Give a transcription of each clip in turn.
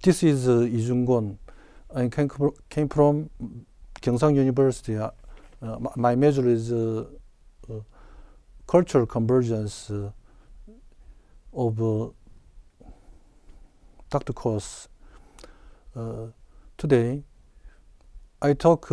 This is Lee-Jung-kwon. I came from Gyeongsang University. My major is cultural convergence of doctor course. Today, I talk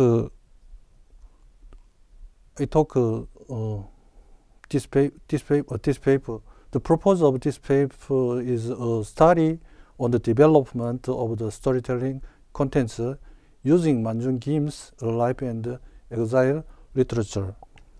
this paper. The purpose of this paper is a study on the development of the storytelling contents using Manjung Kim's life and exile literature.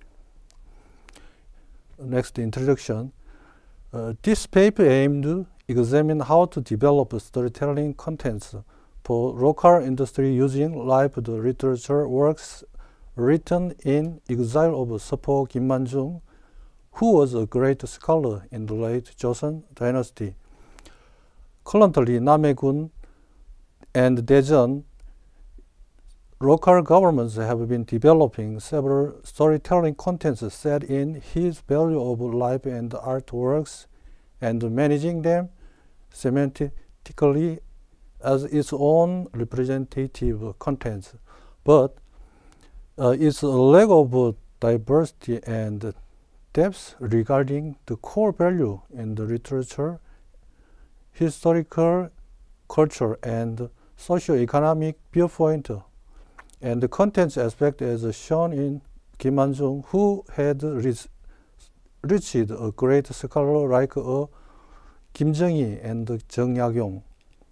Next, introduction. This paper aimed to examine how to develop storytelling contents for local industry using live literature works written in exile of Seopo Kim-manjung, who was a great scholar in the late Joseon dynasty. Currently, Namhae-gun and Daejeon local governments have been developing several storytelling contents set in his value of life and artworks and managing them semantically as its own representative contents. But its lack of diversity and depth regarding the core value in the literature, historical, culture, and socio-economic viewpoint, and the contents aspect as shown in Kim Man-jung, who had reached a great scholar like Kim Jung-hee and Jeong Yak-yong.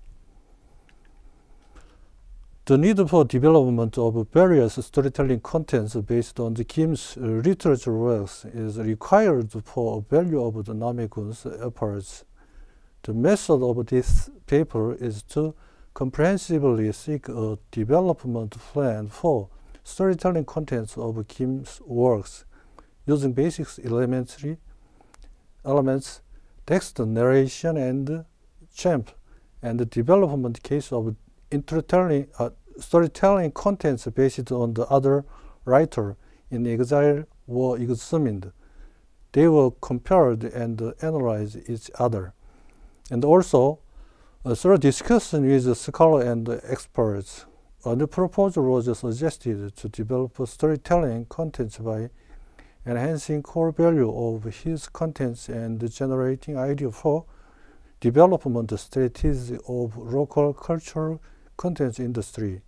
The need for development of various storytelling contents based on the Kim's literature works is required for value of the Namhae-gun's efforts. The method of this paper is to comprehensively seek a development plan for storytelling contents of Kim's works using basic elements, text, narration, and champ, and the development case of storytelling contents based on the other writer in exile were examined. They were compared and analyzed each other. And also, through discussion with scholars and experts, a new proposal was suggested to develop storytelling contents by enhancing core value of his contents and generating ideas for development strategies of local cultural contents industry.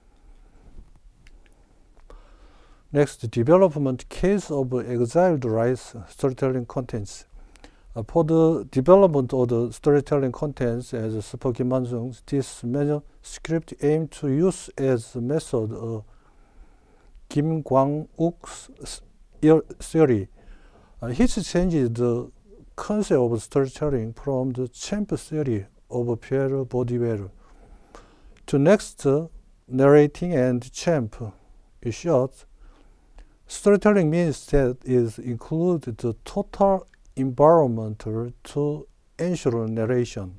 Next, development case of exiled rights storytelling contents. For the development of the storytelling contents as Seopo Kim-manjung, this manuscript aimed to use as a method Kim Kwang-uk's theory. He changed the concept of storytelling from the champ theory of Pierre Bourdieu to next narrating and champ. In short, storytelling means that it includes the total environment to ensure narration.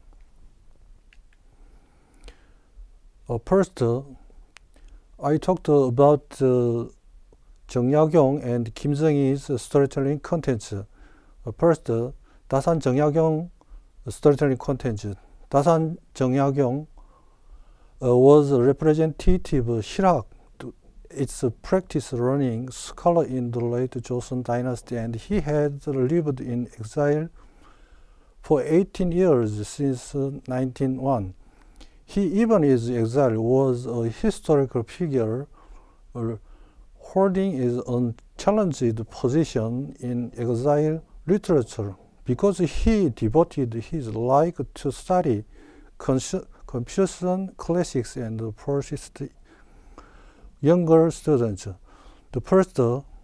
First, I talked about Jeong Yak-yong and Kim Jung-hee's storytelling contents. First, Dasan Jeong Yak-yong storytelling contents. Dasan Jeong Yak-yong was a representative Shilhak, its practice running scholar in the late Joseon dynasty, and he had lived in exile for 18 years since 1901. He, even in exile, was a historical figure holding his unchallenged position in exile literature because he devoted his life to study Confucian classics and persist younger students. The first,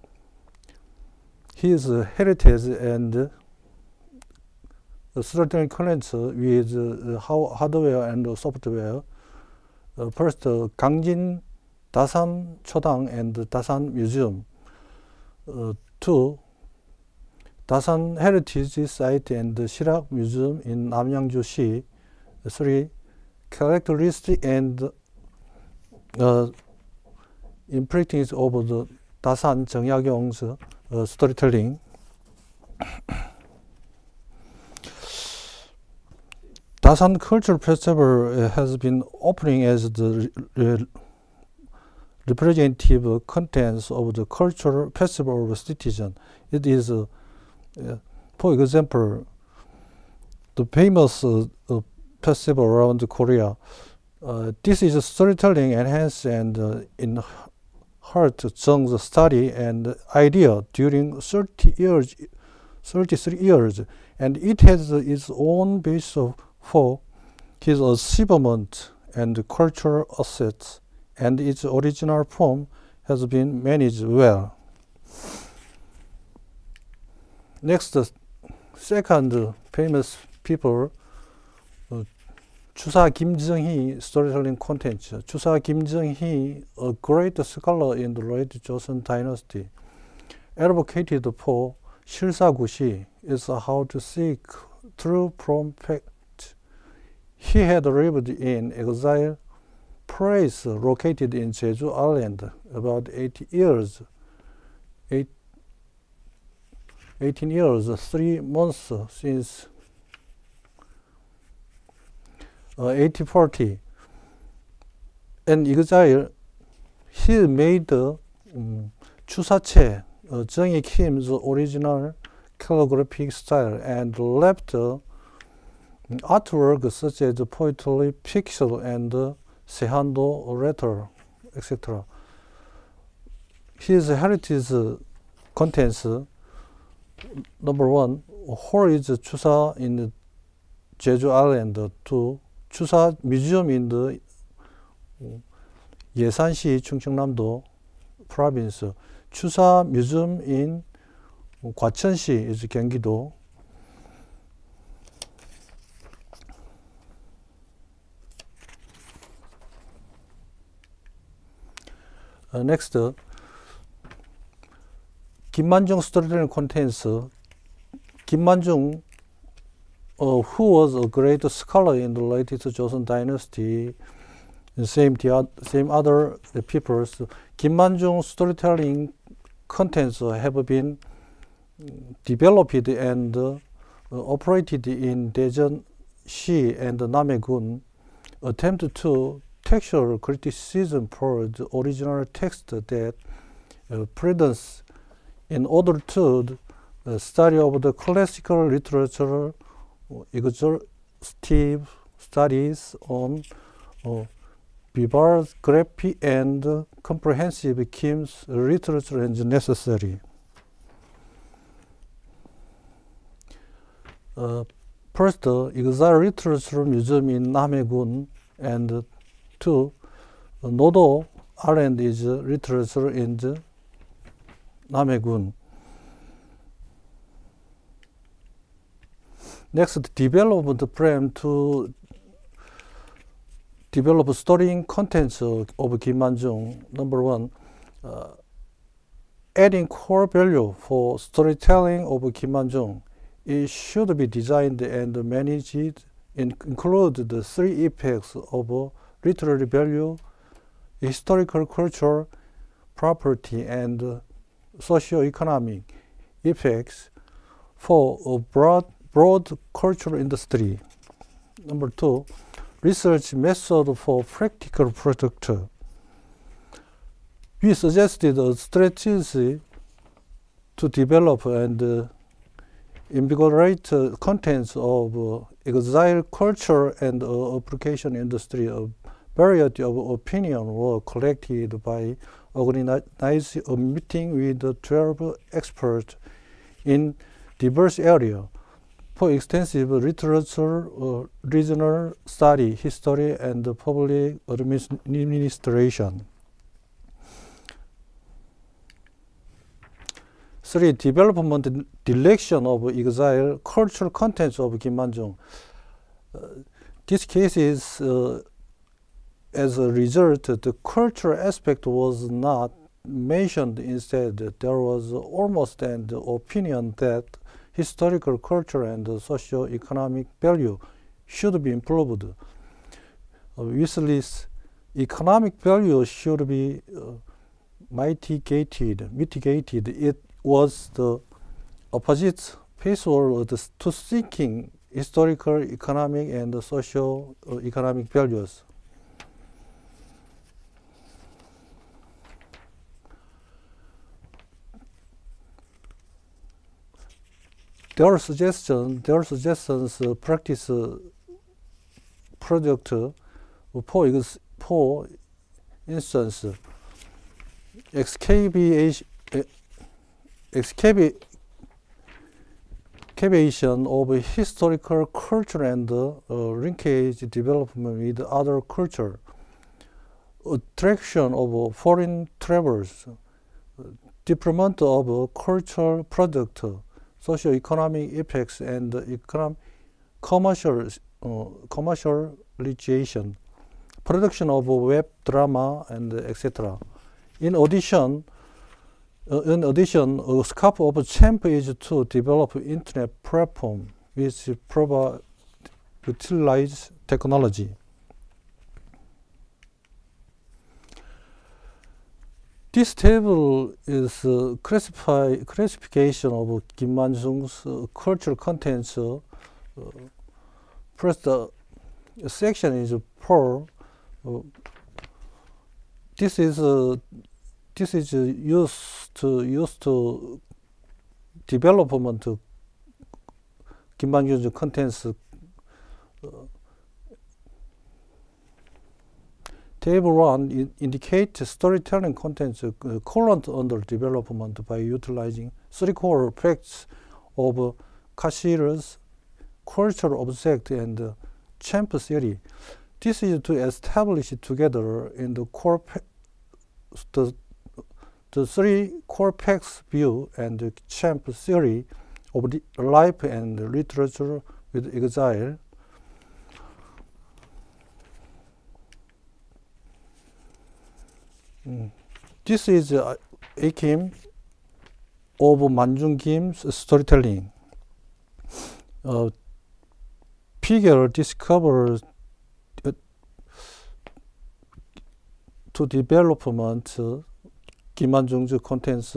his heritage and storytelling connects with hardware and software. First, Gangjin Dasan Chodang and Dasan Museum. Two, Dasan Heritage Site and Shilhak Museum in Namyangju-si. Three, characteristic and imprintings of the Dasan Jeong Yak-yong's storytelling. Dasan Cultural Festival has been opening as the representative contents of the cultural festival of citizen. It is, for example, the famous festival around Korea. This is storytelling enhanced and in heart Jung's study and idea during 33 years, and it has its own base for his achievement and cultural assets, and its original form has been managed well. Next, second famous people, Chusa Kim Jung-hee storytelling content. Chusa Kim Jung-hee, a great scholar in the late Joseon dynasty, advocated for 실사구시, is how to seek truth from fact. He had lived in exile place located in Jeju Island about 18 years, 3 months since 1840. In exile, he made 추사체, Jung Kim's original calligraphic style, and left artwork such as poetry, picture, and Sehando letter, etc. His heritage contents: number 1, hall is Chusa in Jeju Island. 2, Chusa Museum in the Yesan시, 충청남도 province. Chusa Museum in 과천시 is 경기도. Next, Kim Man-jung storytelling contents. Kim Man-jung, who was a great scholar in the latest Joseon dynasty, same other peoples. Kim Man-jung storytelling contents have been developed and operated in Daejeon-si and Namhae-gun. Attempt to textual criticism for the original text that predates in order to study of the classical literature, exhaustive studies on bibliography and comprehensive Kim's literature is necessary. First, Exile Literature Museum in Namhae-gun, and 2, Nodo Island is literature in the Namhae-gun. Next, development plan to develop storying contents of Kim Man-jung. Number 1, adding core value for storytelling of Kim Man-jung. It should be designed and managed include the 3 effects of literary value, historical culture, property, and socio-economic effects for a broad cultural industry. Number 2, research method for practical product. We suggested a strategy to develop and invigorate contents of exile culture and application industry. A variety of opinions were collected by organizing a meeting with 12 experts in diverse areas for extensive literature, regional study, history, and public administration. 3, development and direction of exile cultural contents of Kim Man-jung. This case is, as a result, the cultural aspect was not mentioned. Instead, there was almost an opinion that historical culture and socio-economic value should be improved. Obviously, economic value should be mitigated. It was the opposite face to seeking historical, economic, and socio-economic values. Their suggestions practice product, for instance, excavation of historical culture and linkage development with other culture, attraction of foreign travelers, development of cultural product, socio-economic effects, and commercialization, production of web drama, and etc. In addition, a scope of CHAMP is to develop internet platform which utilize technology. This table is classification of Kim Man-sung's cultural contents. First, section is 4. This is used to development Kim Man-sung's contents. Table 1 indicates storytelling contents current under development by utilizing 3 core facts of Kashiro's cultural object and CHAMP theory. This is to establish together in the core the 3 core facts view and the CHAMP theory of the life and literature with exile. This is Kim of Man-sung Kim's storytelling. Figure discovers to development Kim Man-sung's contents,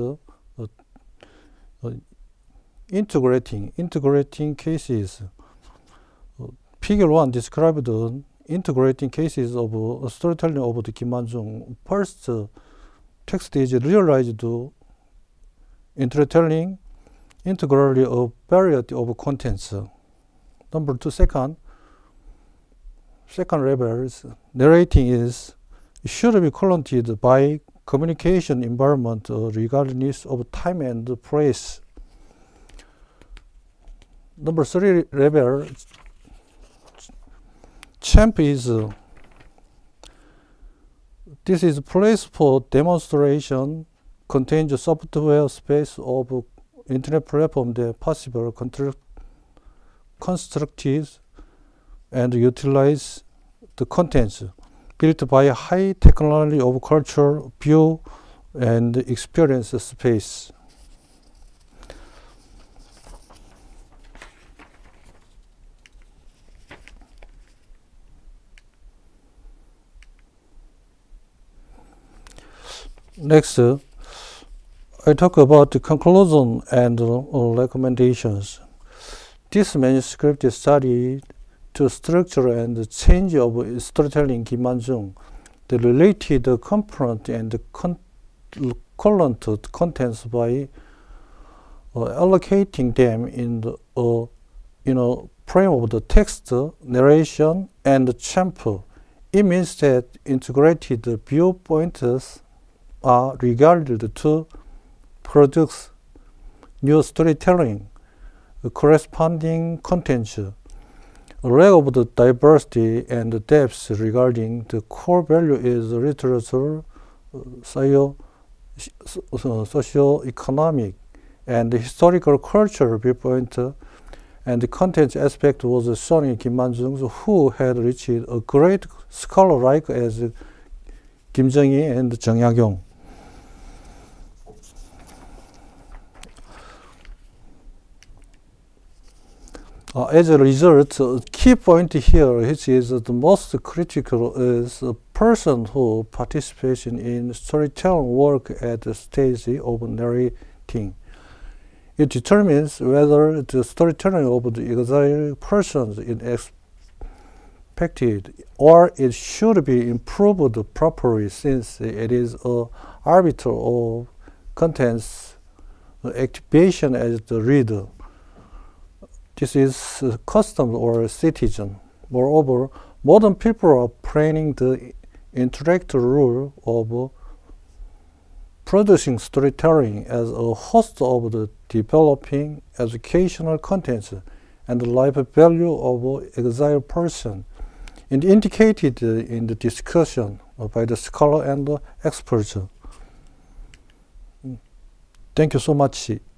integrating cases. Figure 1 describes the integrating cases of storytelling of the Kim Man-sung. First, text is realized intertelling integrally a variety of contents. Number 2, second levels, narrating should be correlated by communication environment regardless of time and place. Number 3 level, CHAMP this is place for demonstration, contains software space of internet platform that possible constructive and utilize the contents built by high technology of culture, view, and experience space. Next, I talk about the conclusion and recommendations. This manuscript is studied to structure and change of storytelling Kim Man-sung, the related component and current contents by allocating them in the frame of the text, narration, and CHAMP. It means that integrated viewpoints are regarded to produce new storytelling, corresponding contents. A lack of the diversity and depth regarding the core value is literature, socio-economic, and historical cultural viewpoint, and the content aspect was shown in Kim Man-sung, who had reached a great scholar like as Kim Jung-hee and Jung Ya-kyung. As a result, a key point here, which is the most critical, is a person who participates in storytelling work at the stage of narrating. It determines whether the storytelling of the exiled persons is expected or it should be improved properly, since it is an arbiter of contents activation as the reader. This is custom or citizen. Moreover, modern people are planning the intellectual rule of producing storytelling as a host of the developing educational contents and the life value of exiled person, and indicated in the discussion by the scholar and the experts. Thank you so much.